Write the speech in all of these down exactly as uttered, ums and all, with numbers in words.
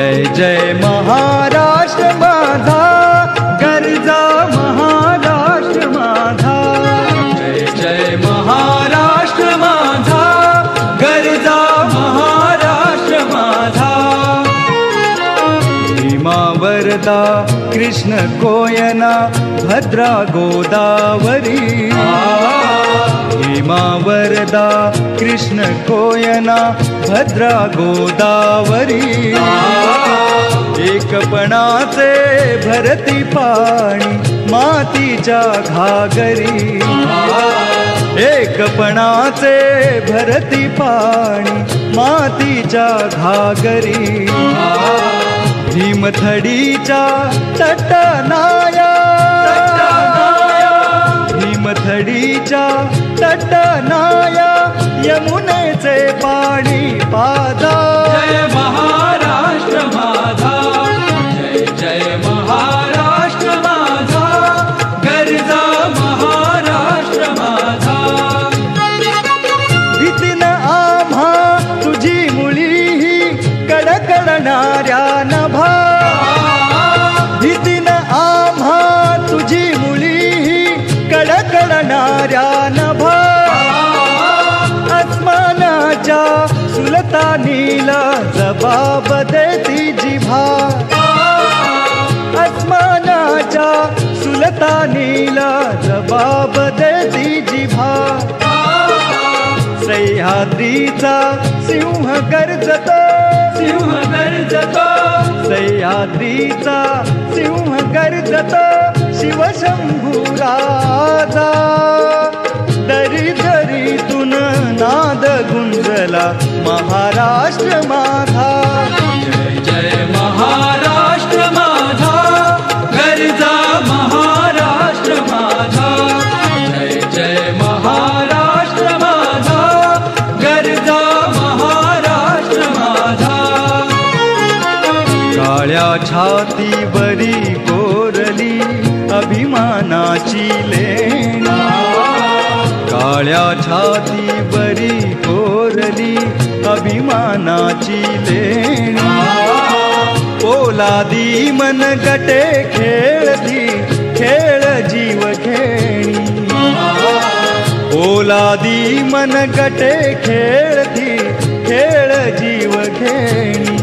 जय जय महाराष्ट्र माझा, गर्जा महाराष्ट्र माझा. जय जय महाराष्ट्र माझा, गर्जा महाराष्ट्र माझा. भीमा वरदा कृष्ण कोयना भद्रा गोदावरी. भीमा वरदा कृष्ण कोयना भद्रा गोदावरी. एकपणाचे भरती पाणी मातीच्या घागरी. एकपणाचे भरती पाणी मातीच्या घागरी. भीमथडीच्या तटनाया, भीमथडीच्या तटनाया यमुनेचे पाणी पाजा. जय महाराष्ट्र माझा, जय जय महाराष्ट्र माझा, गर्जा महाराष्ट्र माझा. भीतीन आम्हा तुझी मुळी कडकडणाऱ्या नभा. भीतीन आम्हा तुझी मुळी कडकडणाऱ्या नभा. आसमानाच्या सुलतानीला जबाब देती जिभा. आसमानाच्या सुलतानीला जबाब देती जिभा. सह्याद्रीचा सिंह गर्जतो, सिंह गर्जतो, सह्याद्रीचा सिंह गर्जतो. शिवशंभू राजा दरी दरीतून नाद गुंजला महाराष्ट्र माझा. जय जय महाराष्ट्र माझा, गर्जा महाराष्ट्र माझा. जय जय महाराष्ट्र माझा, गर्जा महाराष्ट्र माझा. काळ्या छातीवरी कोरली अभिमानाची लेणी. काळ्या छातीवरी कोरली अभिमानाची लेणी. पोलादी मनगटे खेळती खेळ जीव खेळणी. पोलादी मनगटे खेळती खेळ जीव खेळणी.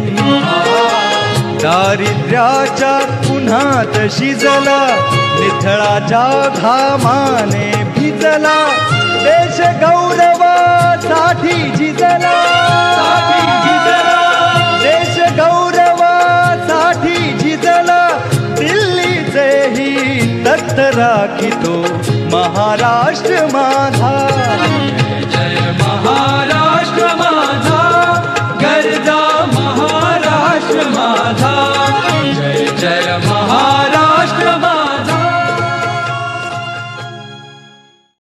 दारिद्र्याच्या उन्हात शिजला, निथळाच्या घामाने भिजला. देश गौरवासाठी झिजला, देश गौरवासाठी झिजला. दिल्लीचेही तख्त राखितो महाराष्ट्र माझा. जय महाराष्ट्र